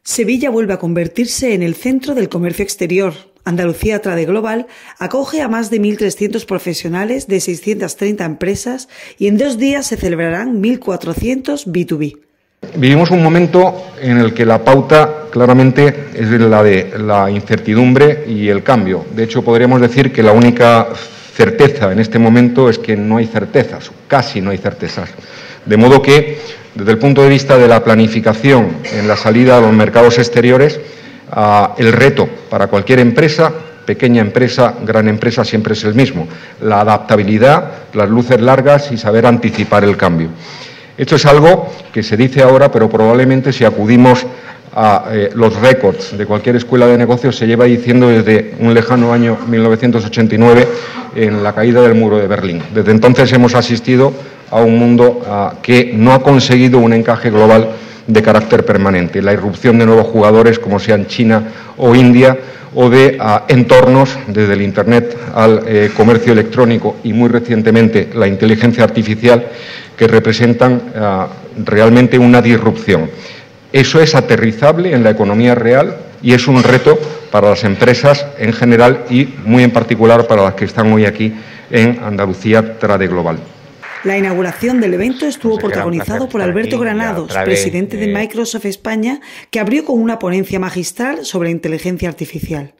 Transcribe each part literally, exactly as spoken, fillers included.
Sevilla vuelve a convertirse en el centro del comercio exterior. Andalucía Trade Global acoge a más de mil trescientos profesionales de seiscientas treinta empresas y en dos días se celebrarán mil cuatrocientos B dos B. Vivimos un momento en el que la pauta claramente es la de la incertidumbre y el cambio. De hecho, podríamos decir que la única certeza en este momento es que no hay certezas, casi no hay certezas. De modo que, desde el punto de vista de la planificación en la salida a los mercados exteriores, uh, el reto para cualquier empresa, pequeña empresa, gran empresa, siempre es el mismo: la adaptabilidad, las luces largas y saber anticipar el cambio. Esto es algo que se dice ahora, pero probablemente si acudimos a eh, los récords de cualquier escuela de negocios se lleva diciendo desde un lejano año mil novecientos ochenta y nueve, en la caída del muro de Berlín. Desde entonces hemos asistido a un mundo uh, que no ha conseguido un encaje global de carácter permanente. La irrupción de nuevos jugadores, como sean China o India, o de uh, entornos, desde el Internet al eh, comercio electrónico y muy recientemente la inteligencia artificial, que representan uh, realmente una disrupción. Eso es aterrizable en la economía real y es un reto para las empresas en general y muy en particular para las que están hoy aquí en Andalucía Trade Global. La inauguración del evento estuvo protagonizado por Alberto Granados, presidente de Microsoft España, que abrió con una ponencia magistral sobre inteligencia artificial.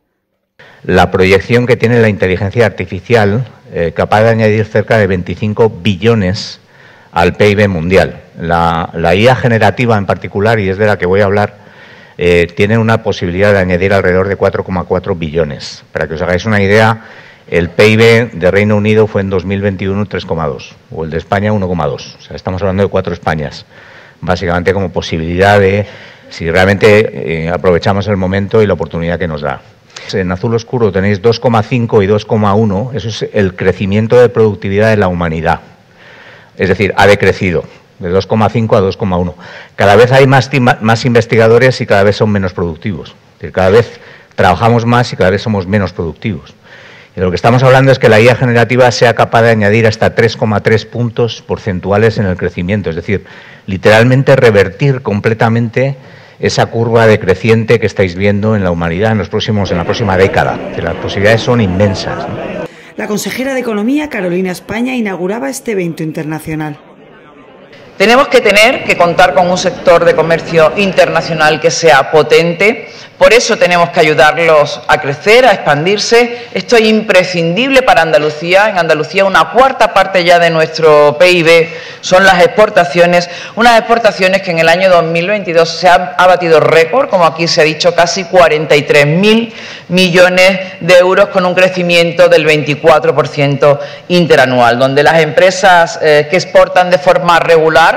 La proyección que tiene la inteligencia artificial, eh, capaz de añadir cerca de veinticinco billones al P I B mundial. La, la I A generativa en particular, y es de la que voy a hablar, eh, tiene una posibilidad de añadir alrededor de cuatro coma cuatro billones. Para que os hagáis una idea, el P I B de Reino Unido fue en dos mil veintiuno tres coma dos, o el de España uno coma dos. O sea, estamos hablando de cuatro Españas, básicamente como posibilidad de, si realmente eh, aprovechamos el momento y la oportunidad que nos da. En azul oscuro tenéis dos coma cinco y dos coma uno, eso es el crecimiento de productividad de la humanidad. Es decir, ha decrecido de dos coma cinco a dos coma uno. Cada vez hay más, más investigadores y cada vez son menos productivos. Es decir, cada vez trabajamos más y cada vez somos menos productivos. Y de lo que estamos hablando es que la I A generativa sea capaz de añadir hasta tres coma tres puntos porcentuales en el crecimiento. Es decir, literalmente revertir completamente esa curva decreciente que estáis viendo en la humanidad en, los próximos, en la próxima década. Es decir, las posibilidades son inmensas, ¿no? La consejera de Economía, Carolina España, inauguraba este evento internacional. Tenemos que tener que contar con un sector de comercio internacional que sea potente. Por eso tenemos que ayudarlos a crecer, a expandirse. Esto es imprescindible para Andalucía. En Andalucía una cuarta parte ya de nuestro P I B son las exportaciones. Unas exportaciones que en el año dos mil veintidós se han ha batido récord, como aquí se ha dicho, casi cuarenta y tres mil millones de euros con un crecimiento del veinticuatro por ciento interanual, donde las empresas eh, que exportan de forma regular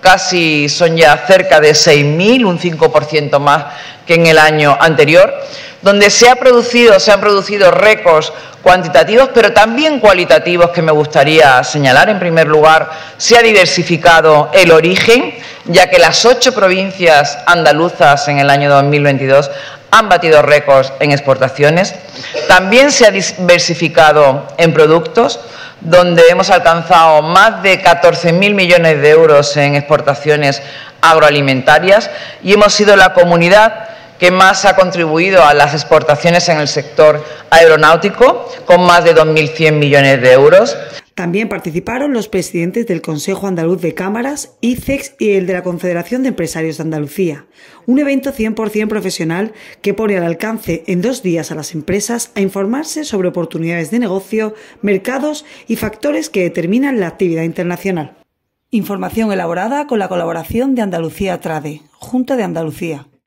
casi son ya cerca de seis mil, un cinco por ciento más que en el año anterior, donde se, ha producido, se han producido récords cuantitativos, pero también cualitativos que me gustaría señalar. En primer lugar, se ha diversificado el origen, ya que las ocho provincias andaluzas en el año dos mil veintidós han batido récords en exportaciones. También se ha diversificado en productos, donde hemos alcanzado más de catorce mil millones de euros en exportaciones agroalimentarias y hemos sido la comunidad que más ha contribuido a las exportaciones en el sector aeronáutico, con más de dos mil cien millones de euros. También participaron los presidentes del Consejo Andaluz de Cámaras, I C E X y el de la Confederación de Empresarios de Andalucía. Un evento cien por cien profesional que pone al alcance en dos días a las empresas a informarse sobre oportunidades de negocio, mercados y factores que determinan la actividad internacional. Información elaborada con la colaboración de Andalucía Trade, Junta de Andalucía.